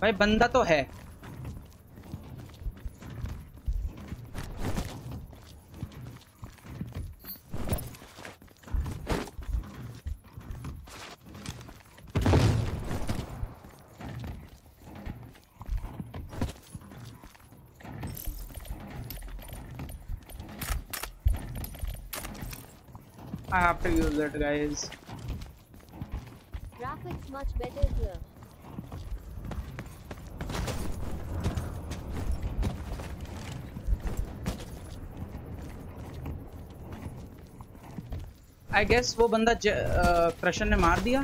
भाई बंदा तो है। I have to use it, guys. Graphics much better here. I guess वो बंदा क्रशर ने मार दिया।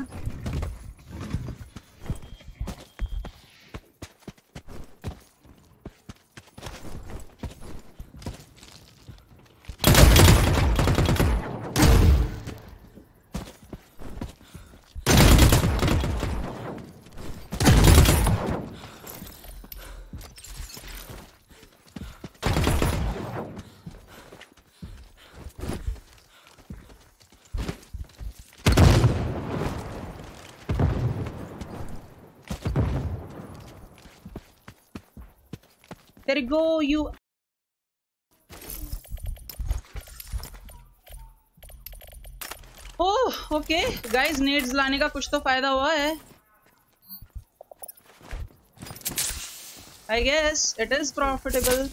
There you go, you. Oh, okay, guys, नेड्स लाने का कुछ तो फायदा हुआ है। I guess it is profitable.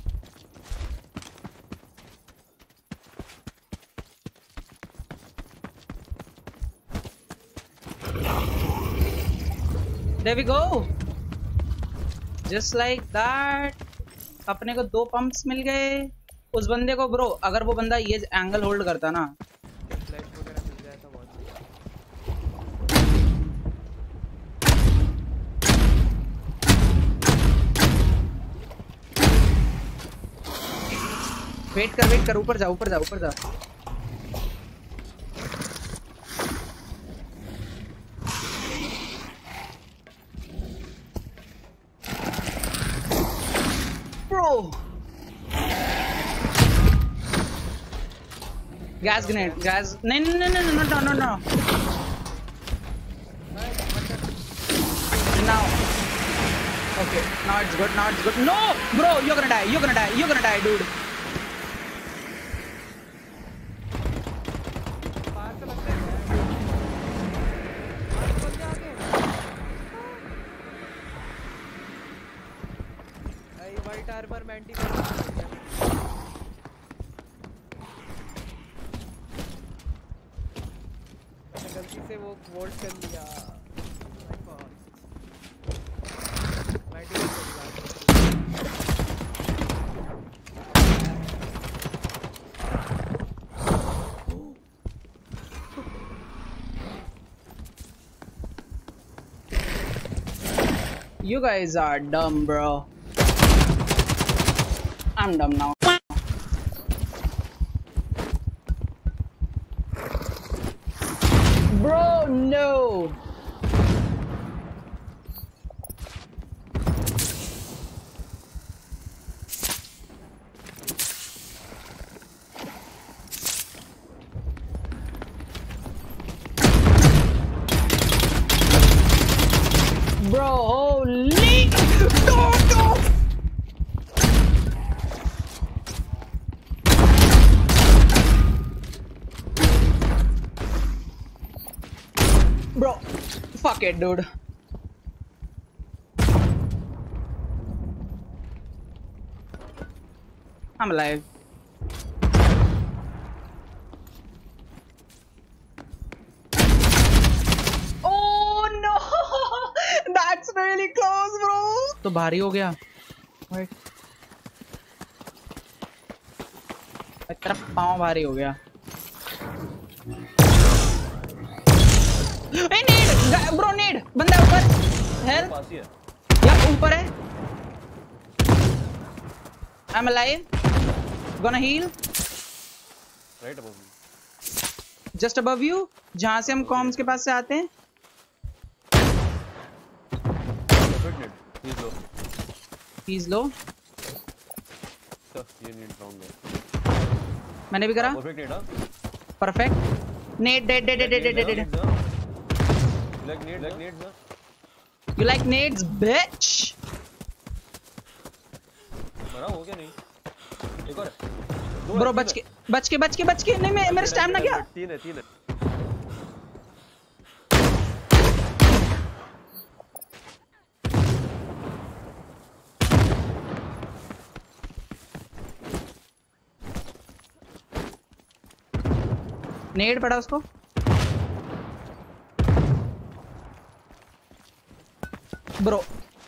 There we go. Just like that. अपने को 2 पंप्स मिल गए। उस बंदे को ब्रो, अगर वो बंदा ये एंगल होल्ड करता ना, फ्लैश वगैरह मिल जाए तो बहुत सही। वेट कर, ऊपर जा। Bro, gas grenade, gas. No. Now, okay, now it's good. No, bro, you're gonna die, dude. White armor मैंटी गलती से वो वोल्ट कर लिया। You guys are dumb, bro. I'm dumb now. Bro, no. Bro, holy no. Bro, fuck it, dude. I'm alive. Oh no! That's really close, bro. तो भारी हो गया। Wait. तेरा पाँव भारी हो गया। नेड ब्रो, नेड बंदा ऊपर, हेल्प या ऊपर है। I'm alive. Gonna heal. Right above you. Just above you, जहाँ से हम कॉम्स के पास से आते हैं। He's low. He's low. So you need round there. मैंने भी करा। Perfect need, huh? Perfect. Nade, dead. Like need, sir. You like nades, bitch? मरा हो गया नहीं? एक और है। दो Bro, है, बच के नहीं मेरा स्टैमिना क्या? तीन है। नेड पड़ा उसको। Bro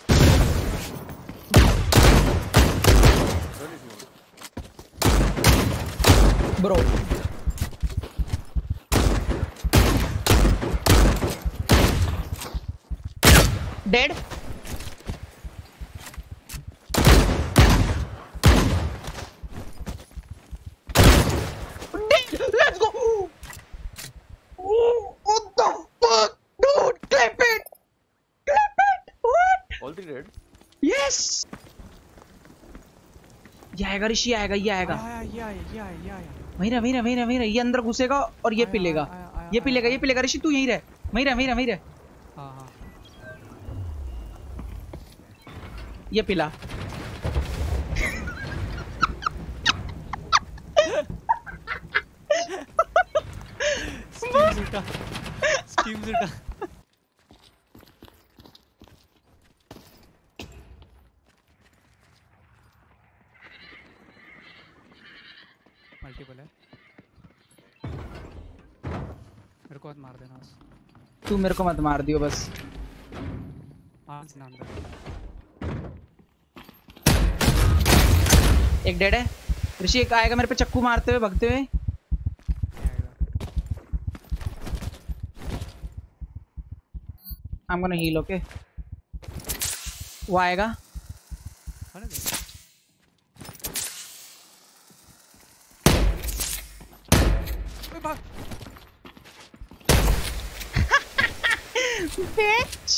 bro dead. Let's go. What the fuck, dude? Clip it. What? All three dead. Yes. ये आएगा ऋषि, आएगा ये आएगा। वहीं रह ये अंदर घुसेगा और ये पिलेगा। ये पिलेगा ऋषि तू यहीं रह। वहीं रह। हाँ। ये पिला। स्कीम जुटा। मल्टीपल है। मेरे को मत मार देना बस। तू मेरे को मत मार दियो बस। आज नाम दे। एक डेड है। ऋषि एक आएगा मेरे पे चक्कू मारते हुए भगते हुए। I'm gonna heal, okay? वो आएगा। आने दे। ओए भाग। Bitch!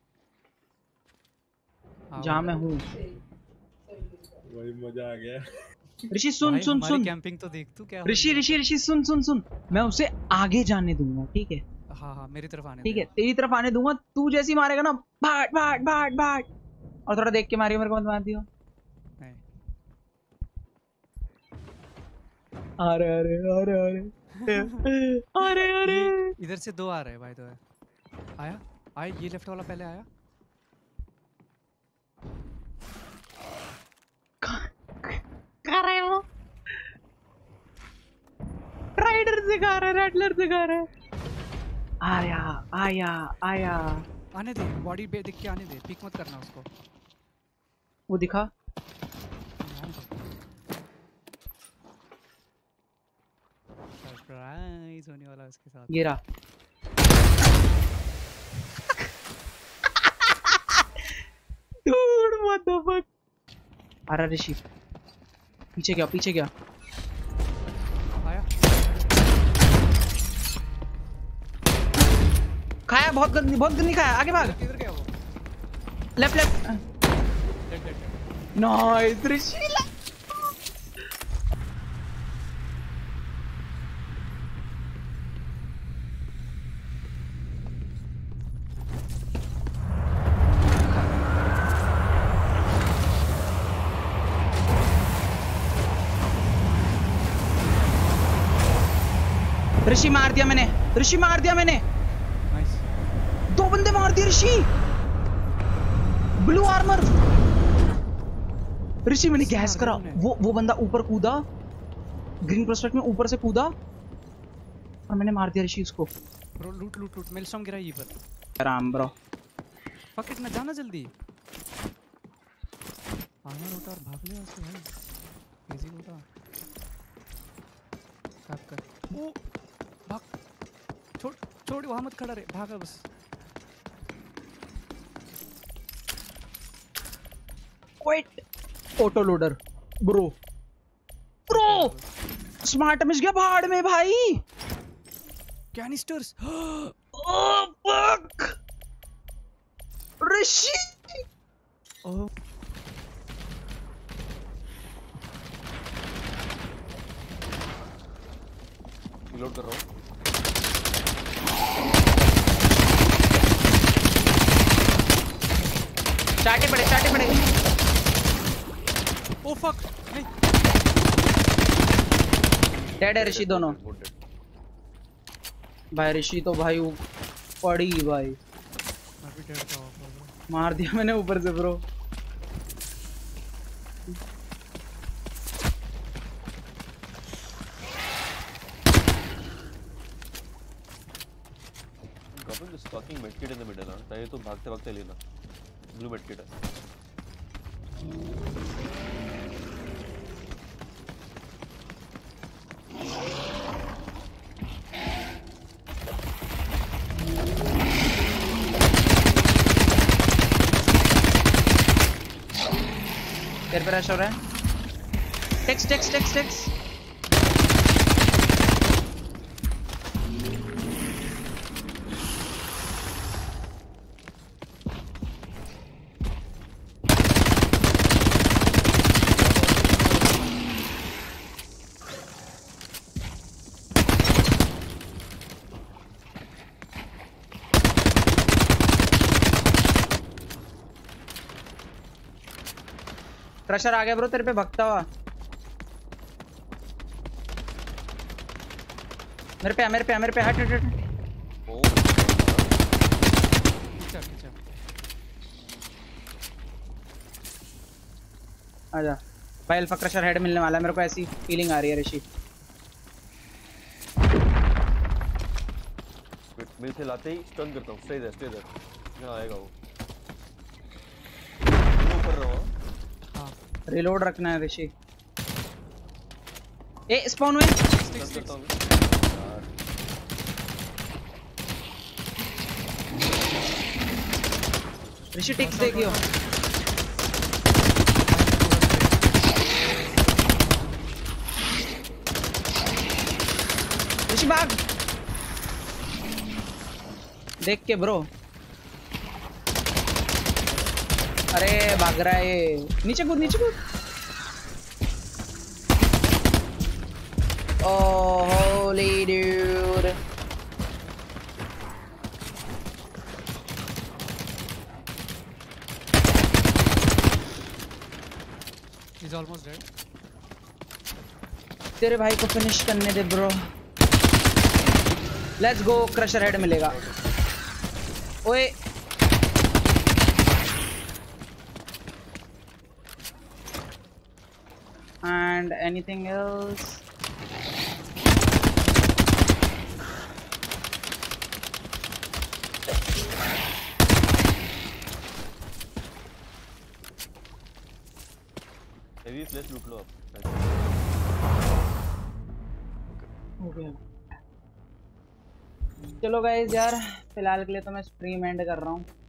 जहाँ मैं हूँ। वही मजा आ गया। ऋषि सुन। कैंपिंग तो देख तू क्या। ऋषि सुन। मैं उसे आगे जाने दूंगा, ठीक है? हाँ मेरी तरफ आने। ठीक है, तेरी तरफ आने दूंगा। तू जैसी मारेगा ना, भाट। और थोड़ा देख के मारियो, मेरे को मत मार दियो। नहीं। अरे इधर से दो आ रहे हैं भाई। तो आया ये लेफ्ट वाला पहले आया। कर रहे हो राइडर सिखा रहा है, रैटलर सिखा रहा है। आया आने दे। बॉडी पे दिख के आने दे। पिक मत करना उसको। वो दिखा। सरप्राइज होने वाला उसके साथ। ये रहा। Dude, what the fuck? अरे ऋषि पीछे क्या आया। खाया बहुत गंदी खाया। आगे भाग। किधर गया वो? Left dead. Nice Rishi. Rishi मार दिया मैंने। नाइस। दो बंदे मार दिए ऋषि। Blue armour. ऋषि मैंने गैस करा। वो बंदा ऊपर कूदा, ग्रीन प्रोस्पेक्ट में ऊपर से कूदा और मैंने मार दिया ऋषि उसको। ब्रो लूट मेलस्टॉर्म गिरा ये पर। आराम ब्रो। पकड़ ना जाना जल्दी। आर्मर उठा और भाग ले उससे भाई। इजी उठा। टैप कर। ओ भाग। छोड़ वहां मत खड़ा रहे। भागा बस। Quit. Auto loader bro. Smart miss गया पहाड़ में भाई। Canisters. Oh fuck Rishi. Oh reload कर रहा हूँ। स्टार्ट ही पड़े ओ फक नहीं डेड है ऋषि दोनों भाई। ऋषि तो भाई पड़ी भाई, मैं भी डेड था वापस। मार दिया मैंने ऊपर से bro. Dropping this fucking medkit in the middle, हाँ? ताकि तो भागते भागते लेना। Blue medkit है। तेरे पे रश हो रहा है। टेक्स क्रशर आ गया ब्रो तेरे पे भगता हुआ। मेरे पे हट। ओ पीछे आजा भाई, अल्फा क्रशर हेड मिलने वाला है मेरे को, ऐसी फीलिंग आ रही है ऋषि। मेरे से लाते ही स्टन करता हूँ। स्टे देयर यहाँ आएगा वो। कर रहा हूँ। हाँ रिलोड रखना है ऋषि। ए स्पॉन हुए। स्टन करता हूँ। ऋषि टिक्स देखियो। ऋषि भाग देख के ब्रो। अरे भाग रहा है ये। नीचे कूद। Oh holy dude. He's almost dead. तेरे भाई को फिनिश करने दे bro. Let's go, crusher head मिलेगा। ओए and anything else? Heavy flash लूट लो आप। हो गया। चलो गाइस यार, फिलहाल के लिए तो मैं स्ट्रीम एंड कर रहा हूँ।